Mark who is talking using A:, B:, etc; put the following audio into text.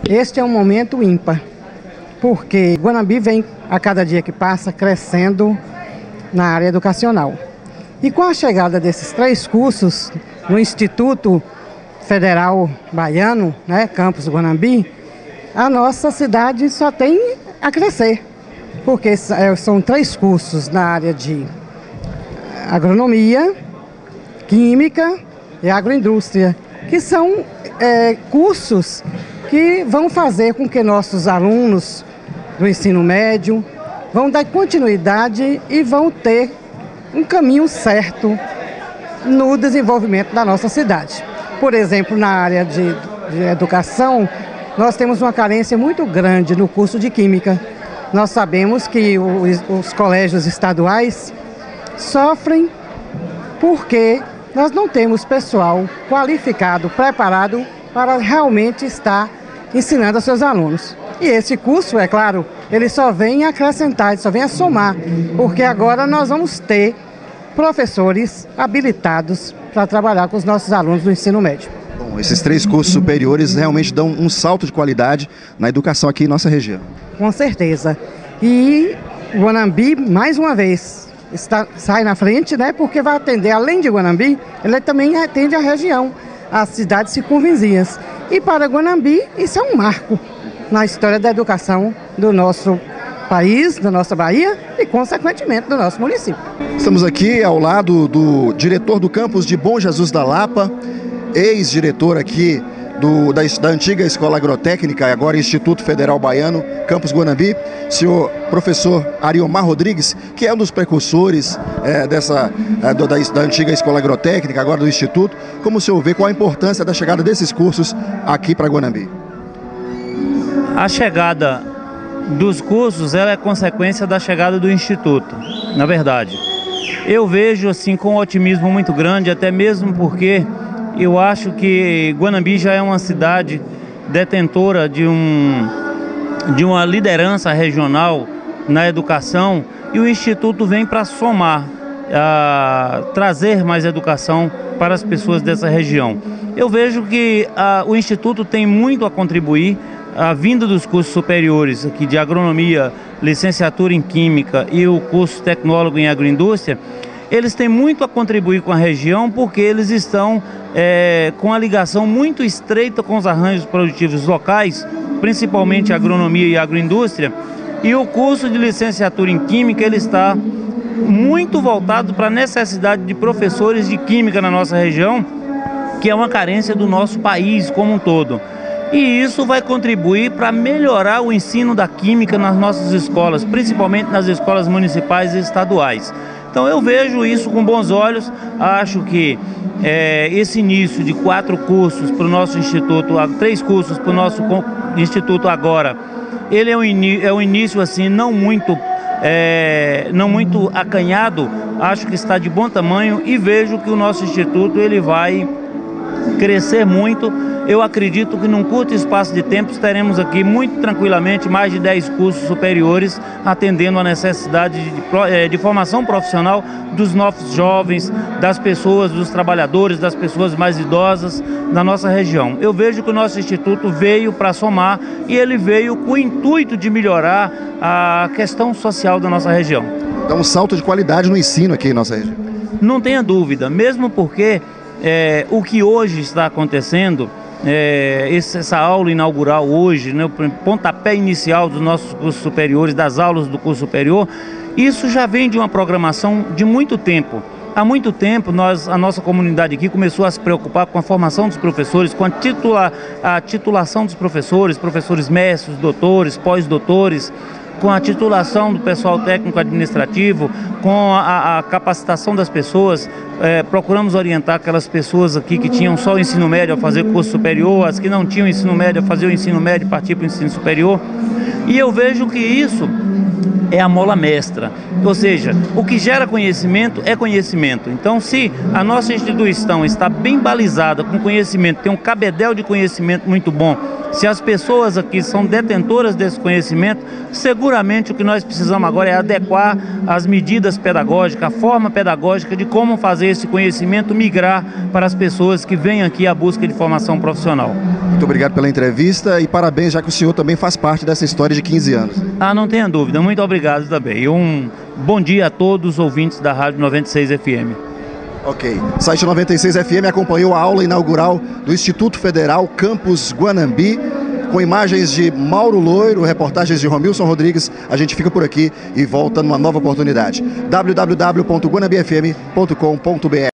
A: Este é um momento ímpar, porque Guanambi vem, a cada dia que passa, crescendo na área educacional. E com a chegada desses 3 cursos no Instituto Federal Baiano, Campus Guanambi, a nossa cidade só tem a crescer, porque são 3 cursos na área de agronomia, química e agroindústria, que são cursos que vão fazer com que nossos alunos do ensino médio vão dar continuidade e vão ter um caminho certo no desenvolvimento da nossa cidade. Por exemplo, na área de educação, nós temos uma carência muito grande no curso de Química. Nós sabemos que os colégios estaduais sofrem porque nós não temos pessoal qualificado, preparado para realmente estar ensinando aos seus alunos. E esse curso, é claro, ele só vem acrescentar, ele só vem a somar, porque agora nós vamos ter professores habilitados para trabalhar com os nossos alunos do ensino médio.
B: Bom, esses 3 cursos superiores realmente dão um salto de qualidade na educação aqui em nossa região.
A: Com certeza. E Guanambi, mais uma vez, sai na frente, porque vai atender, além de Guanambi, ele também atende a região, as cidades circunvizinhas. E para Guanambi, isso é um marco na história da educação do nosso país, da nossa Bahia e, consequentemente, do nosso município.
B: Estamos aqui ao lado do diretor do campus de Bom Jesus da Lapa, ex-diretor aqui da antiga Escola Agrotécnica, agora Instituto Federal Baiano, Campus Guanambi, senhor professor Ariomar Rodrigues, que é um dos precursores da antiga Escola Agrotécnica, agora do Instituto. Como o senhor vê, qual a importância da chegada desses cursos aqui para Guanambi?
C: A chegada dos cursos ela é consequência da chegada do Instituto, na verdade. Eu vejo assim com um otimismo muito grande, até mesmo porque eu acho que Guanambi já é uma cidade detentora de uma liderança regional na educação, e o Instituto vem para somar, trazer mais educação para as pessoas dessa região. Eu vejo que o Instituto tem muito a contribuir. A vinda dos cursos superiores aqui de agronomia, licenciatura em química e o curso tecnólogo em agroindústria, eles têm muito a contribuir com a região, porque eles estão com a ligação muito estreita com os arranjos produtivos locais, principalmente agronomia e agroindústria, e o curso de licenciatura em química ele está muito voltado para a necessidade de professores de química na nossa região, que é uma carência do nosso país como um todo. E isso vai contribuir para melhorar o ensino da química nas nossas escolas, principalmente nas escolas municipais e estaduais. Então eu vejo isso com bons olhos. Acho que esse início de 4 cursos para o nosso instituto, 3 cursos para o nosso instituto agora, ele é um início assim não muito acanhado. Acho que está de bom tamanho e vejo que o nosso instituto ele vai crescer muito. Eu acredito que num curto espaço de tempo teremos aqui muito tranquilamente mais de 10 cursos superiores, atendendo a necessidade de formação profissional dos nossos jovens, das pessoas, dos trabalhadores, das pessoas mais idosas da nossa região. Eu vejo que o nosso instituto veio para somar e ele veio com o intuito de melhorar a questão social da nossa região.
B: Dá um salto de qualidade no ensino aqui em nossa região.
C: Não tenha dúvida, mesmo porque o que hoje está acontecendo, essa aula inaugural hoje, o pontapé inicial dos nossos cursos superiores, das aulas do curso superior, isso já vem de uma programação de muito tempo. Há muito tempo a nossa comunidade aqui começou a se preocupar com a formação dos professores, com a titulação dos professores, professores mestres, doutores, pós-doutores, com a titulação do pessoal técnico-administrativo, com a capacitação das pessoas. Procuramos orientar aquelas pessoas aqui que tinham só o ensino médio a fazer curso superior, as que não tinham ensino médio a fazer o ensino médio e partir para o ensino superior. E eu vejo que isso é a mola mestra, ou seja, o que gera conhecimento é conhecimento. Então, se a nossa instituição está bem balizada com conhecimento, tem um cabedal de conhecimento muito bom, Se as pessoas aqui são detentoras desse conhecimento, seguramente o que nós precisamos agora é adequar as medidas pedagógicas, a forma pedagógica de como fazer esse conhecimento migrar para as pessoas que vêm aqui à busca de formação profissional.
B: Muito obrigado pela entrevista e parabéns, já que o senhor também faz parte dessa história de 15 anos.
C: Ah, não tenha dúvida. Muito obrigado também. E um bom dia a todos os ouvintes da Rádio 96 FM.
B: Ok. O site 96 FM acompanhou a aula inaugural do Instituto Federal Campus Guanambi, com imagens de Mauro Loiro, reportagens de Romilson Rodrigues. A gente fica por aqui e volta numa nova oportunidade. www.guanambifm.com.br